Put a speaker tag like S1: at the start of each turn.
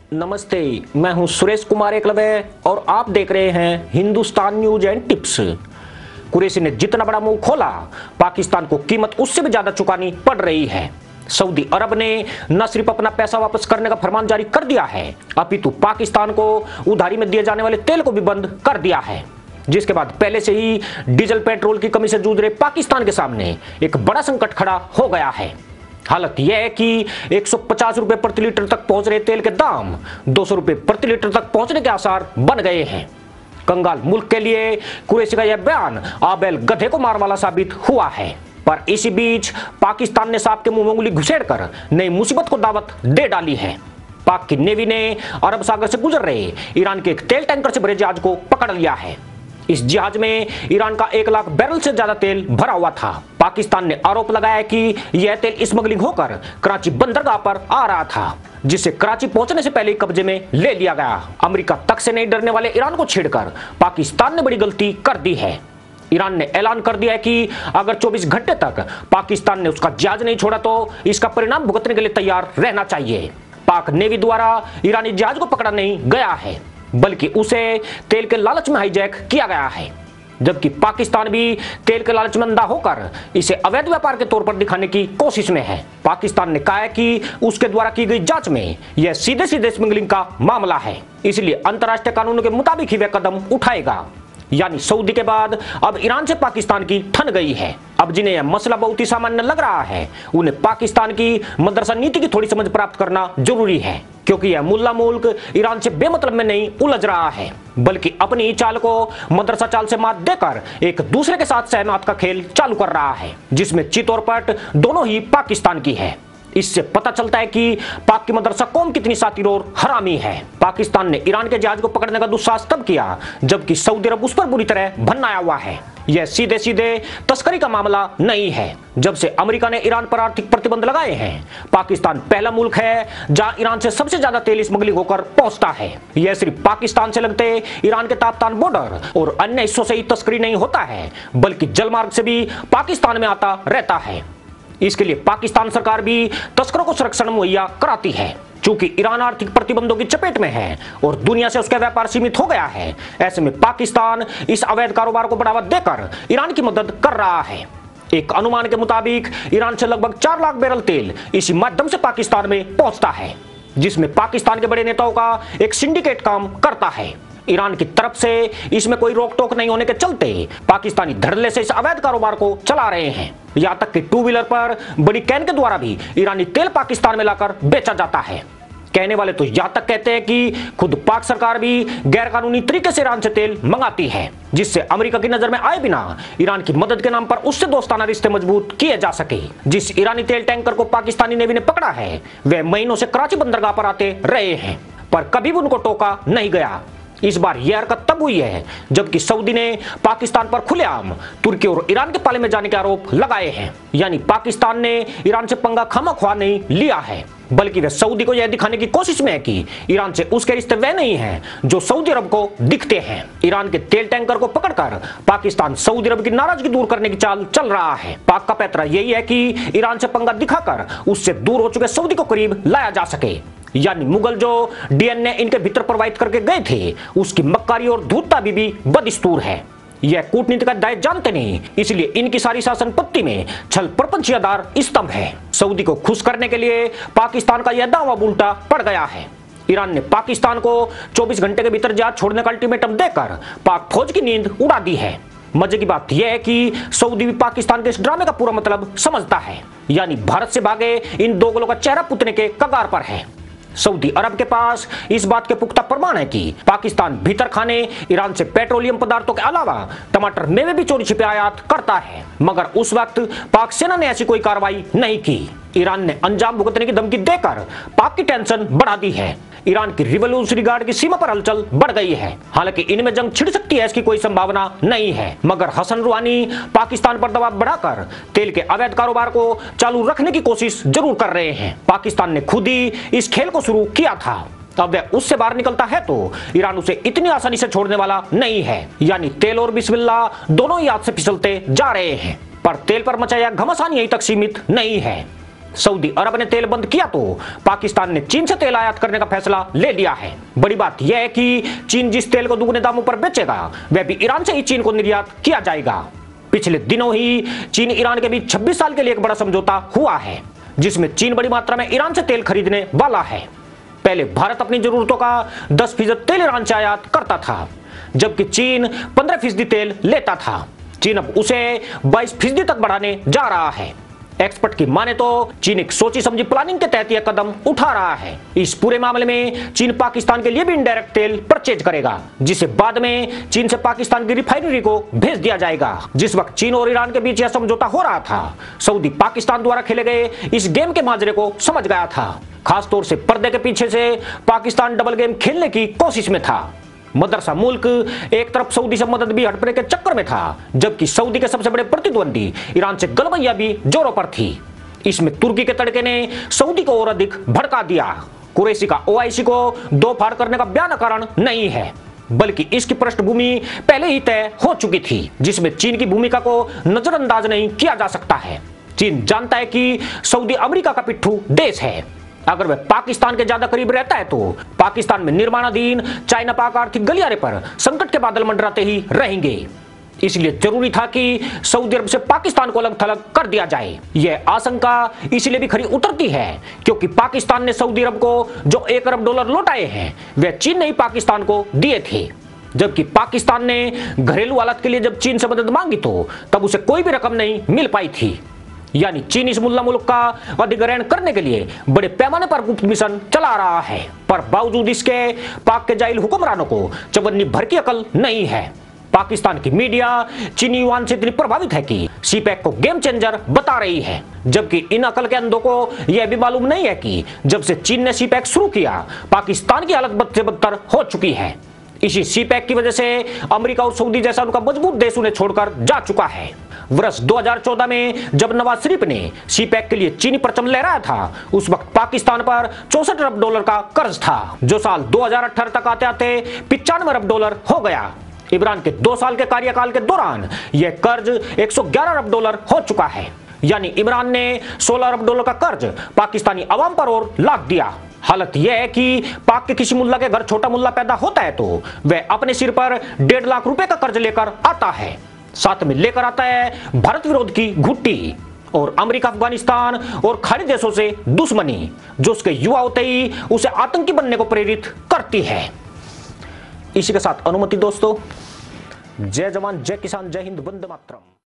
S1: नमस्ते, मैं हूं सुरेश कुमार एकलव्य और आप देख रहे हैं Hindustan news and tips. Qureshi ने जितना बड़ा मुंह खोला, पाकिस्तान को कीमत उससे भी ज्यादा चुकानी पड़ रही है। सऊदी अरब ने न सिर्फ अपना पैसा वापस करने का फरमान जारी कर दिया है, अपितु पाकिस्तान को उधारी में दिए जाने वाले तेल को भी बंद कर दिया है, जिसके बाद पहले से ही डीजल पेट्रोल की कमी से जूझ रहे पाकिस्तान के सामने एक बड़ा संकट खड़ा हो गया है। हालत यह है कि 150 रुपए प्रति लीटर तक पहुंच रहे तेल के दाम 200 रुपए प्रति लीटर तक पहुंचने के आसार बन गए हैं। कंगाल मुल्क के लिए कुरैशी का यह बयान आबेल गधे को मार वाला साबित हुआ है। पर इसी बीच पाकिस्तान ने सांप के मुंह में उंगली घुसेड़कर नई मुसीबत को दावत दे डाली है। पाक की नेवी ने अरब सागर से गुजर रहे ईरान के एक तेल टैंकर से भरे जहाज को पकड़ लिया है। इस जहाज में ईरान का 1 लाख बैरल से ज्यादा तेल भरा हुआ था। पाकिस्तान ने आरोप लगाया कि यह तेल स्मगलिंग होकर कराची बंदरगाह पर आ रहा था, जिसे कराची पहुंचने से पहले ही कब्जे में ले लिया गया। अमेरिका तक से नहीं डरने वाले ईरान को छेड़कर पाकिस्तान ने बड़ी गलती कर दी है। ईरान ने ऐलान कर दिया है कि अगर 24 घंटे तक पाकिस्तान ने उसका जहाज नहीं छोड़ा तो इसका परिणाम भुगतने के लिए तैयार रहना चाहिए। पाक नेवी द्वारा ईरानी जहाज को पकड़ा नहीं गया है, बल्कि उसे तेल के लालच में हाईजैक किया गया है, जबकि पाकिस्तान भी तेल के लालच में अंधा होकर इसे अवैध व्यापार के तौर पर दिखाने की कोशिश में है। पाकिस्तान ने कहा है कि उसके द्वारा की गई जांच में यह सीधे सीधे स्मगलिंग का मामला है, इसलिए अंतर्राष्ट्रीय कानूनों के मुताबिक ही वह कदम उठाएगा। यानी सऊदी के बाद अब ईरान से पाकिस्तान की ठन गई है। अब जिन्हें यह मसला बहुत ही सामान्य लग रहा है, उन्हें पाकिस्तान की मदरसा नीति की थोड़ी समझ प्राप्त करना जरूरी है, क्योंकि यह मुल्ला मुल्क ईरान से बेमतलब में नहीं उलझ रहा है, बल्कि अपनी चाल को मदरसा चाल से मात देकर एक दूसरे के साथ सहमत का खेल चालू कर रहा है, जिसमें चित और पट दोनों ही पाकिस्तान की है। इससे पता चलता है कि पाक की मदरसा कौम कितनी सातिर और हरामी है। पाकिस्तान ने ईरान के जहाज को पकड़ने का दुस्साहस तब किया जबकि सऊदी अरब उस पर बुरी तरह भन्नाया हुआ है। यह सीधे सीधे तस्करी का मामला नहीं है। जब से अमेरिका ने ईरान पर आर्थिक प्रतिबंध लगाए हैं, पाकिस्तान पहला मुल्क है जहां ईरान से सबसे ज्यादा तेल स्मगलिंग होकर पहुंचता है। यह सिर्फ पाकिस्तान से लगते ईरान के ताप्तान बॉर्डर और अन्य हिस्सों से ही तस्करी नहीं होता है, बल्कि जलमार्ग से भी पाकिस्तान में आता रहता है। इसके लिए पाकिस्तान सरकार भी तस्करों को संरक्षण मुहैया कराती है। चूंकि ईरान आर्थिक प्रतिबंधों की चपेट में है और दुनिया से उसका व्यापार सीमित हो गया है, ऐसे में पाकिस्तान इस अवैध कारोबार को बढ़ावा देकर ईरान की मदद कर रहा है। एक अनुमान के मुताबिक ईरान से लगभग 4 लाख बैरल तेल इसी माध्यम से पाकिस्तान में पहुंचता है, जिसमें पाकिस्तान के बड़े नेताओं का एक सिंडिकेट काम करता है। ईरान की तरफ से इसमें कोई रोक टोक नहीं होने के चलते पाकिस्तानी धड़ल्ले से इस अवैध कारोबार को चला रहे हैं। यहां तक कि 2 व्हीलर पर बड़ी कैन के द्वारा भी ईरानी तेल पाकिस्तान में लाकर बेचा जाता है। कहने वाले तो यहां तक कहते हैं कि खुद पाक सरकार भी गैर कानूनी तरीके से ईरान से तेल मंगाती है, जिससे अमेरिका की नजर में आए बिना ईरान की मदद के नाम पर उससे दोस्ताना रिश्ते मजबूत किए जा सके। जिस ईरानी तेल टैंकर को पाकिस्तानी नेवी ने पकड़ा है, वह महीनों से कराची बंदरगाह पर आते रहे हैं, पर कभी भी उनको टोका नहीं गया। इस बार यह हरकत तब हुई है जबकि सऊदी ने पाकिस्तान पर खुलेआम तुर्की और ईरान के पाले में जाने के आरोप लगाए हैं। यानी पाकिस्तान ने ईरान से पंगा खामख्वा नहीं लिया है, बल्कि वह सऊदी को यह दिखाने की कोशिश में है कि ईरान से उसके रिश्ते वह नहीं हैं जो सऊदी अरब को दिखते हैं। ईरान के तेल टैंकर को पकड़कर पाकिस्तान सऊदी अरब की नाराजगी दूर करने की चाल चल रहा है। पाक का पैतरा यही है कि ईरान से पंगा दिखाकर उससे दूर हो चुके सऊदी को करीब लाया जा सके। यानी मुगल जो डीएनए इनके भीतर प्रवाहित करके गए थे, उसकी मक्कारी और धूर्तता भी बदस्तूर है। यह कूटनीति का दायित्व जानते नहीं, इसलिए इनकी सारी शासन पत्ती में छल प्रपंच का आधार स्तंभ है। सऊदी को खुश करने के लिए पाकिस्तान का यह दावा उल्टा पड़ गया है। ईरान ने पाकिस्तान को 24 घंटे के भीतर जहाज छोड़ने का अल्टीमेटम देकर पाक फौज की नींद उड़ा दी है। मजे की बात यह है कि सऊदी भी पाकिस्तान के इस ड्रामे का पूरा मतलब समझता है। यानी भारत से भागे इन दोगलों का चेहरा पुतने के कगार पर है। सऊदी अरब के पास इस बात के पुख्ता प्रमाण है कि पाकिस्तान भीतर खाने ईरान से पेट्रोलियम पदार्थों के अलावा टमाटर मेवे भी चोरी छिपे आयात करता है, मगर उस वक्त पाक सेना ने ऐसी कोई कार्रवाई नहीं की। ईरान ने अंजाम भुगतने की धमकी देकर पाक की टेंशन बढ़ा दी है। ईरान की रिवॉल्यूशनरी गार्ड की सीमा पर हलचल बढ़ गई है। हालांकि इनमें जंग छिड़ सकती है, इसकी कोई संभावना नहीं है, मगर हसन रूहानी पाकिस्तान पर दबाव बढ़ाकर तेल के अवैध कारोबार को चालू रखने की कोशिश जरूर कर रहे हैं। पाकिस्तान ने खुद ही इस खेल को शुरू किया था। अब वह उससे बाहर निकलता है तो ईरान उसे इतनी आसानी से छोड़ने वाला नहीं है। यानी तेल और बिस्मिल्लाह दोनों ही हाथ से फिसलते जा रहे हैं। पर तेल पर मचा यह घमासान यहीं तक सीमित नहीं है। सऊदी अरब ने तेल बंद किया तो पाकिस्तान ने चीन से तेल आयात करने का फैसला ले लिया है। बड़ी बात यह है कि चीन जिस तेल को दुगने दामों पर बेचेगा वह भी ईरान से ही चीन को निर्यात किया जाएगा। पिछले दिनों ही चीन ईरान के बीच 26 साल के लिए एक बड़ा समझौता हुआ है, जिसमें चीन बड़ी मात्रा में ईरान से तेल खरीदने वाला है। पहले भारत अपनी जरूरतों का 10% तेल ईरान से आयात करता था, जबकि चीन 15% तेल लेता था। चीन अब उसे 22% तक बढ़ाने जा रहा है। एक्सपर्ट की माने तो चीन एक सोची समझी प्लानिंग के तहत यह कदम उठा रहा है। इस पूरे मामले में चीन पाकिस्तान के लिए भी इनडायरेक्ट तेल परचेज करेगा, जिसे बाद में चीन से पाकिस्तान की रिफाइनरी को भेज दिया जाएगा। जिस वक्त चीन और ईरान के बीच यह समझौता हो रहा था, सऊदी पाकिस्तान द्वारा खेले गए इस गेम के माजरे को समझ गया था। खासतौर से पर्दे के पीछे से पाकिस्तान डबल गेम खेलने की कोशिश में था। मदरसा मुल्क एक तरफ सऊदी से मदद भी हड़पने के चक्कर में था, जबकि सऊदी के सबसे बड़े प्रतिद्वंदी ईरान से गलवैया भी जोरों पर थी। इसमें तुर्की के तड़के ने सऊदी को और अधिक भड़का दिया। कुरैशी का ओआईसी को दो फाड़ करने का बयान कारण नहीं है, बल्कि इसकी पृष्ठभूमि पहले ही तय हो चुकी थी, जिसमें चीन की भूमिका को नजरअंदाज नहीं किया जा सकता है। चीन जानता है कि सऊदी अमेरिका का पिट्ठू देश है। अगर वह पाकिस्तान के ज्यादा करीब रहता है तो पाकिस्तान में निर्माणाधीन चाइना पाक आर्थिक गलियारे पर संकट के बादल मंडराते ही रहेंगे। इसलिए जरूरी था कि सऊदी अरब से पाकिस्तान को अलग थलग कर दिया जाए। यह आशंका इसलिए भी खरी उतरती है क्योंकि पाकिस्तान ने सऊदी अरब को जो $1 अरब लौटाए हैं वह चीन ने ही पाकिस्तान को दिए थे, जबकि पाकिस्तान ने घरेलू हालात के लिए जब चीन से मदद मांगी तो तब उसे कोई भी रकम नहीं मिल पाई थी। यानी चीन इस मुल्ला मुल्क का अधिग्रहण करने के लिए बड़े पैमाने पर गुप्त मिशन चला रहा है, पर बावजूद इसके पाक के जाहिल हुक्मरानों को चवन्नी भर की अकल नहीं है। पाकिस्तान की मीडिया चीनी युवान से इतनी प्रभावित है कि सीपैक को गेम चेंजर बता रही है, जबकि इन अकल के अंधों को यह भी मालूम नहीं है कि जब से चीन ने सीपैक शुरू किया पाकिस्तान की हालत बद से बदतर हो चुकी है। इसी सीपैक की वजह से अमेरिका और सऊदी जैसा उनका मजबूत देश उन्हें छोड़कर जा चुका है। वर्ष 2014 में जब नवाज शरीफ ने सीपैक के लिए चीनी परचम लहराया था, उस वक्त पाकिस्तान पर $64 अरब का कर्ज था, जो साल 2018 तक आते आते $95 अरब हो गया। इमरान के 2 साल के कार्यकाल के दौरान यह कर्ज $111 अरब हो चुका है। यानी इमरान ने $16 अरब का कर्ज पाकिस्तानी अवाम पर और लाद दिया। हालत यह है कि पाक के किसी मुल्ला के घर छोटा मुल्ला पैदा होता है तो वह अपने सिर पर $1.5 लाख का कर्ज लेकर आता है, साथ में लेकर आता है भारत विरोध की घुट्टी और अमेरिका, अफगानिस्तान और खाड़ी देशों से दुश्मनी, जो उसके युवा होते ही उसे आतंकी बनने को प्रेरित करती है। इसी के साथ अनुमति दोस्तों, जय जवान जय किसान, जय हिंद, वंदे मातरम।